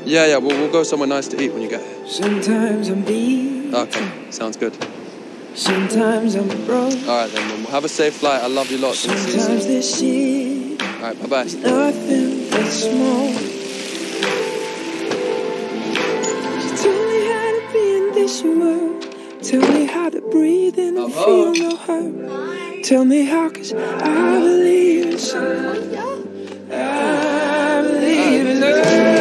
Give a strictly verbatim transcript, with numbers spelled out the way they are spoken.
Yeah, yeah, we'll, we'll go somewhere nice to eat when you get here. Sometimes I'm beat. Okay, sounds good. Sometimes I'm broke. Alright then, we'll have a safe flight. I love you lots. Sometimes this shit. Alright, bye-bye. Nothing but smoke. Tell me how to be in this world. Tell me how to breathe in and feel no hurt. Tell me how, cause I believe in something. I believe in love.